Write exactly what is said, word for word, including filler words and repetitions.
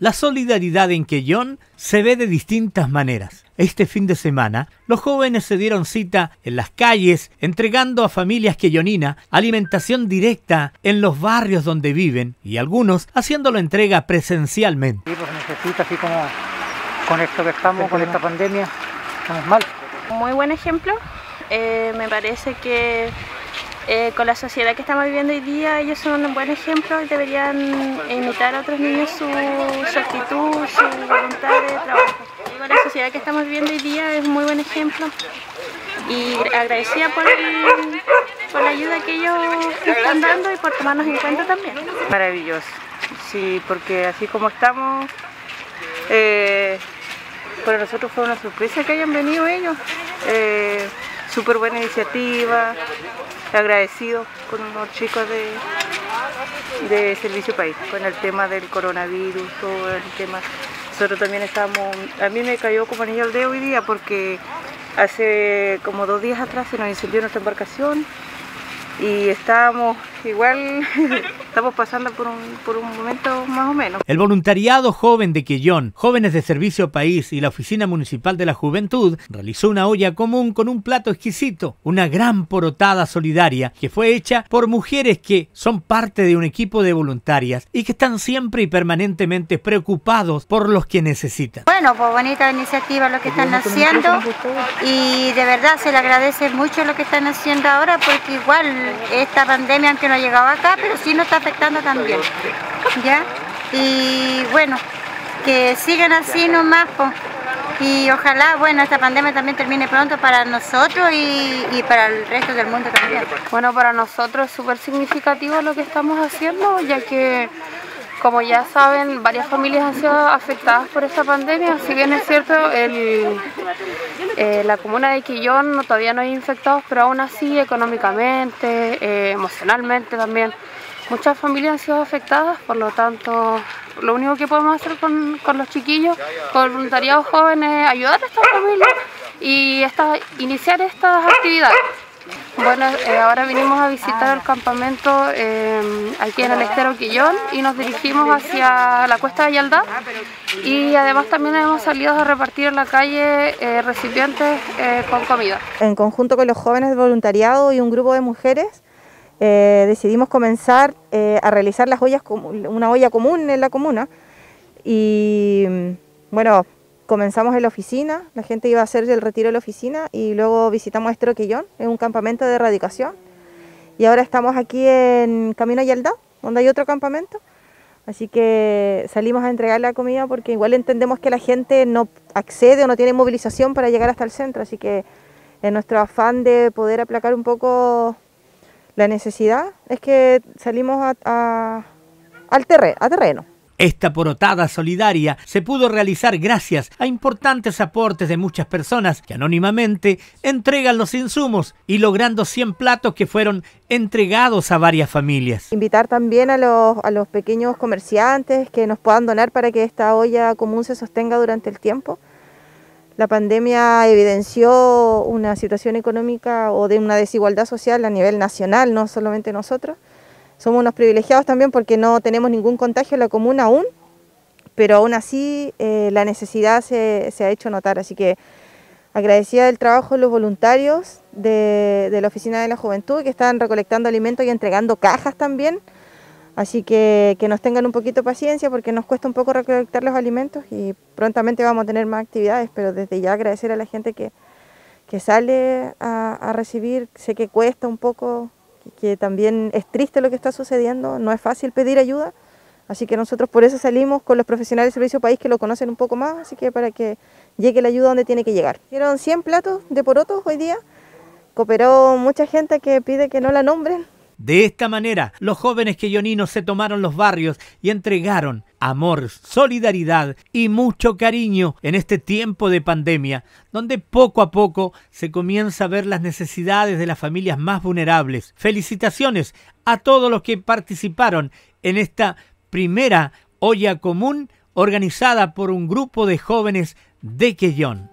La solidaridad en Quellón se ve de distintas maneras. Este fin de semana, los jóvenes se dieron cita en las calles, entregando a familias quelloninas alimentación directa en los barrios donde viven y algunos haciendo la entrega presencialmente. Sí, pues necesita, así como con esto que estamos, con esta pandemia, estamos mal. Muy buen ejemplo. Eh, me parece que Eh, con la sociedad que estamos viviendo hoy día, ellos son un buen ejemplo y deberían imitar a otros niños su, su actitud, su voluntad de trabajo. Y con la sociedad que estamos viviendo hoy día es un muy buen ejemplo y agradecida por, el, por la ayuda que ellos están dando y por tomarnos en cuenta también. Maravilloso, sí, porque así como estamos, eh, para nosotros fue una sorpresa que hayan venido ellos. Eh, Súper buena iniciativa, agradecido con los chicos de, de Servicio País, con el tema del coronavirus, todo el tema. Nosotros también estamos, a mí me cayó como anillo al dedo hoy día porque hace como dos días atrás se nos incendió nuestra embarcación y estábamos igual, estamos pasando por un, por un momento más o menos. El voluntariado joven de Quellón, Jóvenes de Servicio País y la Oficina Municipal de la Juventud realizó una olla común con un plato exquisito, una gran porotada solidaria que fue hecha por mujeres que son parte de un equipo de voluntarias y que están siempre y permanentemente preocupados por los que necesitan. Bueno, pues bonita iniciativa lo que están haciendo y de verdad se le agradece mucho lo que están haciendo ahora porque igual esta pandemia, aunque no llegaba acá, pero sí nos está afectando también, ¿ya? Y bueno, que sigan así nomás, pues, y ojalá, bueno, esta pandemia también termine pronto para nosotros y, y para el resto del mundo también. Bueno, para nosotros es súper significativo lo que estamos haciendo, ya que, como ya saben, varias familias han sido afectadas por esta pandemia. Si bien es cierto, el, eh, la comuna de Quellón todavía no hay infectados, pero aún así económicamente, eh, emocionalmente también, muchas familias han sido afectadas. Por lo tanto, lo único que podemos hacer con, con los chiquillos, con el voluntariado joven, es ayudar a estas familias y esta, iniciar estas actividades. Bueno, eh, ahora vinimos a visitar el campamento eh, aquí en el Estero Quellón y nos dirigimos hacia la Cuesta de Yaldá y además también hemos salido a repartir en la calle eh, recipientes eh, con comida. En conjunto con los jóvenes del voluntariado y un grupo de mujeres eh, decidimos comenzar eh, a realizar las ollas, una olla común en la comuna y bueno, comenzamos en la oficina, la gente iba a hacer el retiro de la oficina y luego visitamos Estero Quellón, es un campamento de erradicación. Y ahora estamos aquí en Camino a Yaldá, donde hay otro campamento. Así que salimos a entregar la comida porque igual entendemos que la gente no accede o no tiene movilización para llegar hasta el centro. Así que en nuestro afán de poder aplacar un poco la necesidad, es que salimos a, a, al terreno, a terreno. Esta porotada solidaria se pudo realizar gracias a importantes aportes de muchas personas que anónimamente entregan los insumos y logrando cien platos que fueron entregados a varias familias. Invitar también a los, a los pequeños comerciantes que nos puedan donar para que esta olla común se sostenga durante el tiempo. La pandemia evidenció una situación económica o de una desigualdad social a nivel nacional, no solamente nosotros. Somos unos privilegiados también porque no tenemos ningún contagio en la comuna aún, pero aún así eh, la necesidad se, se ha hecho notar. Así que agradecida del trabajo de los voluntarios de, de la Oficina de la Juventud que están recolectando alimentos y entregando cajas también. Así que que nos tengan un poquito de paciencia porque nos cuesta un poco recolectar los alimentos y prontamente vamos a tener más actividades, pero desde ya agradecer a la gente que, que sale a, a recibir. Sé que cuesta un poco, que también es triste lo que está sucediendo, no es fácil pedir ayuda, así que nosotros por eso salimos con los profesionales del Servicio País que lo conocen un poco más, así que para que llegue la ayuda donde tiene que llegar. Hicieron cien platos de porotos hoy día, cooperó mucha gente que pide que no la nombren. De esta manera, los jóvenes quelloninos se tomaron los barrios y entregaron amor, solidaridad y mucho cariño en este tiempo de pandemia, donde poco a poco se comienza a ver las necesidades de las familias más vulnerables. Felicitaciones a todos los que participaron en esta primera olla común organizada por un grupo de jóvenes de Quellón.